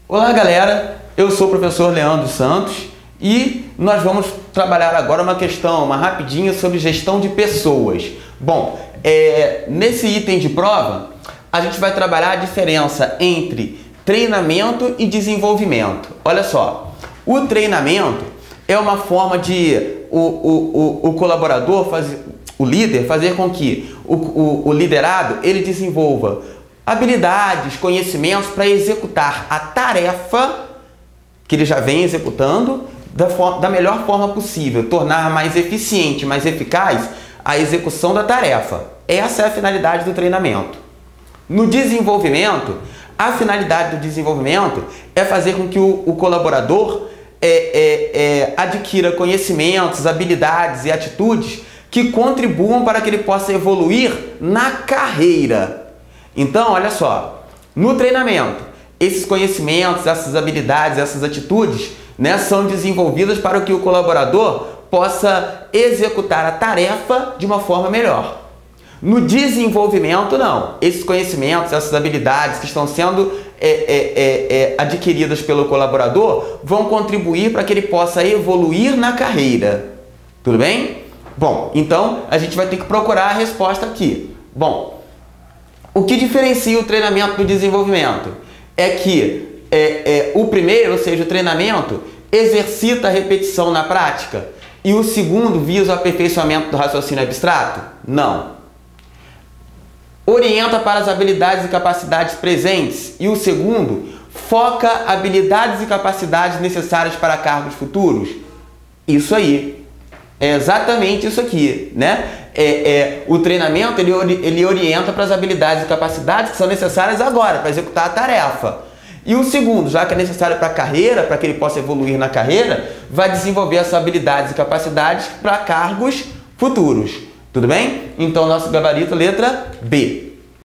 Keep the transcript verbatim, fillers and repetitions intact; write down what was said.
Olá galera, eu sou o professor Leandro Santos e nós vamos trabalhar agora uma questão, uma rapidinha sobre gestão de pessoas. Bom, é, nesse item de prova a gente vai trabalhar a diferença entre treinamento e desenvolvimento. Olha só, o treinamento é uma forma de o, o, o, o colaborador, fazer, o líder, fazer com que o, o, o liderado ele desenvolva habilidades, conhecimentos para executar a tarefa que ele já vem executando da, da melhor forma possível, tornar mais eficiente, mais eficaz a execução da tarefa. Essa é a finalidade do treinamento. No desenvolvimento, a finalidade do desenvolvimento é fazer com que o, o colaborador é, é, é, adquira conhecimentos, habilidades e atitudes que contribuam para que ele possa evoluir na carreira. Então, olha só, no treinamento, esses conhecimentos, essas habilidades, essas atitudes, né, são desenvolvidas para que o colaborador possa executar a tarefa de uma forma melhor. No desenvolvimento, não. Esses conhecimentos, essas habilidades que estão sendo é, é, é, é, adquiridas pelo colaborador vão contribuir para que ele possa evoluir na carreira. Tudo bem? Bom, então a gente vai ter que procurar a resposta aqui. Bom, o que diferencia o treinamento do desenvolvimento é que é, é, o primeiro, ou seja, o treinamento, exercita a repetição na prática e o segundo visa o aperfeiçoamento do raciocínio abstrato? Não. Orienta para as habilidades e capacidades presentes e o segundo foca habilidades e capacidades necessárias para cargos futuros? Isso aí. É exatamente isso aqui, né? É, é, o treinamento ele, ele orienta para as habilidades e capacidades que são necessárias agora para executar a tarefa. E o segundo, já que é necessário para a carreira, para que ele possa evoluir na carreira, vai desenvolver essas habilidades e capacidades para cargos futuros. Tudo bem? Então, nosso gabarito, letra B.